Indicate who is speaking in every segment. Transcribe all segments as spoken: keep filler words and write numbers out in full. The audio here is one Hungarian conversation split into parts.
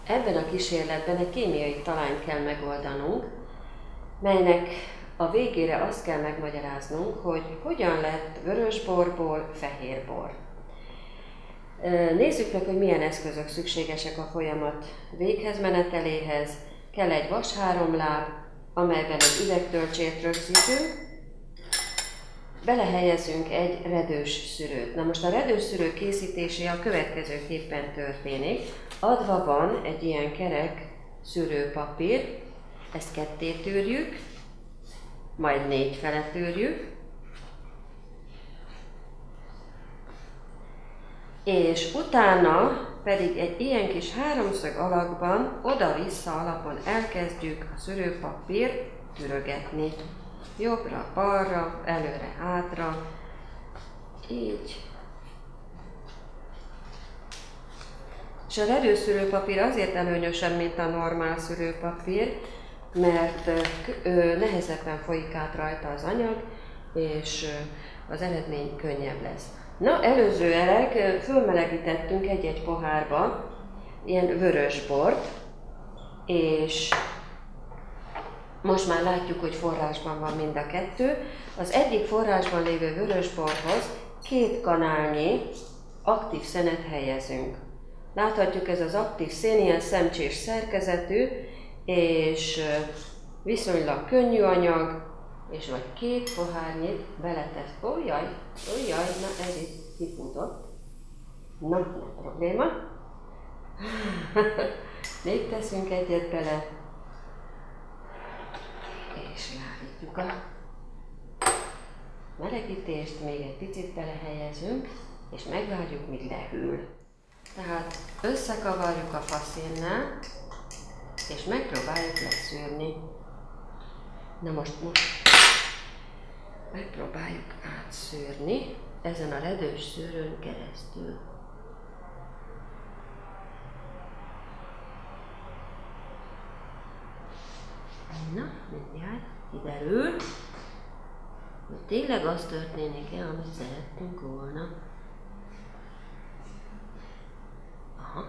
Speaker 1: Ebben a kísérletben egy kémiai talányt kell megoldanunk, melynek a végére azt kell megmagyaráznunk, hogy hogyan lett vörösborból fehérbor. Nézzük meg, hogy milyen eszközök szükségesek a folyamat véghez-meneteléhez. Kell egy vasháromláb, amelyben egy üvegtölcsért rögzítünk, belehelyezünk egy redős szűrőt. Na most a redős szűrő készítése a következőképpen történik. Adva van egy ilyen kerek szűrőpapír, ezt ketté tűrjük, majd négy fele tűrjük, és utána pedig egy ilyen kis háromszög alakban oda-vissza alapon elkezdjük a szűrőpapírt tűrögetni. Jobbra, balra, előre, hátra, így. És a redőszűrőpapír azért előnyösebb, mint a normál szűrőpapír, mert nehezebben folyik át rajta az anyag, és az eredmény könnyebb lesz. Na, előzőleg fölmelegítettünk egy-egy pohárba ilyen vörösbort, és most már látjuk, hogy forrásban van mind a kettő. Az egyik forrásban lévő vörösborhoz két kanálnyi aktív szenet helyezünk. Láthatjuk, ez az aktív szén ilyen szemcsés szerkezetű, és viszonylag könnyű anyag, és vagy két pohárnyit beletesz. Ó, jaj, ó, jaj, na ez itt kifutott. Na, nem probléma. Még teszünk egyet bele, és leállítjuk a melegítést, még egy picit belehelyezünk, és megvárjuk, míg lehűl. Tehát összekavarjuk a faszénnel, és megpróbáljuk leszűrni. Na most, most megpróbáljuk átszűrni ezen a redős szűrőn keresztül. Na, mindjárt kiderül, hogy tényleg az történik-e, amit szerettünk volna. Aha.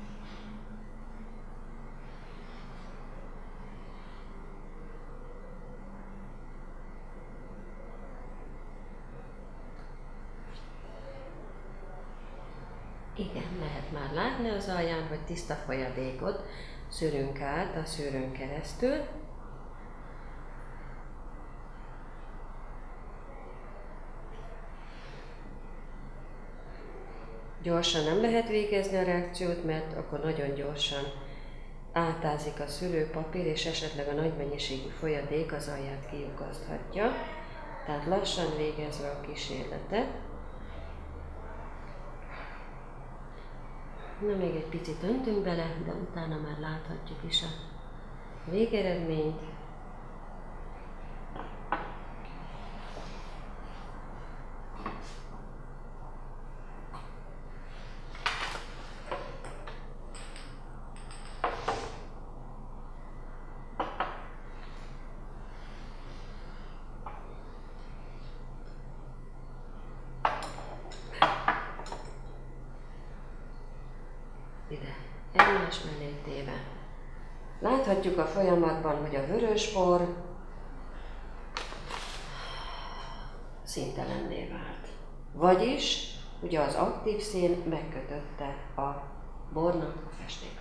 Speaker 1: Igen, lehet már látni az alján, hogy tiszta folyadékot szűrünk át a szűrőn keresztül. Gyorsan nem lehet végezni a reakciót, mert akkor nagyon gyorsan átázik a szűrőpapír, és esetleg a nagy mennyiségű folyadék az alját kiukaszthatja. Tehát lassan végezve a kísérletet. Na, még egy picit öntünk bele, de utána már láthatjuk is a végeredményt. Ide egymás mellé téve. Láthatjuk a folyamatban, hogy a vörösbor színtelenné vált. Vagyis ugye az aktív szén megkötötte a bornak a festék